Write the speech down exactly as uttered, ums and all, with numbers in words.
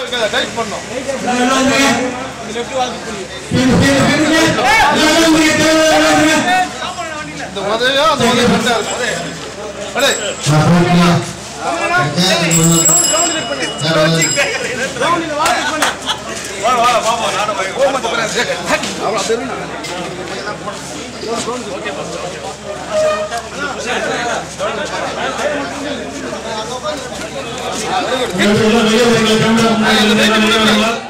tight பண்ணோம் left வாங்கி புடி இந்த உதவியா அந்த உதவி பண்ணா அடே அடே கிரவுண்ட்ல வாக்கு பண்ணு வா வா பாப்பா நானே போய் ஓ மத்த பிரேஸ் அவள தெரியல ஓகே பாஸ் வெரி குட்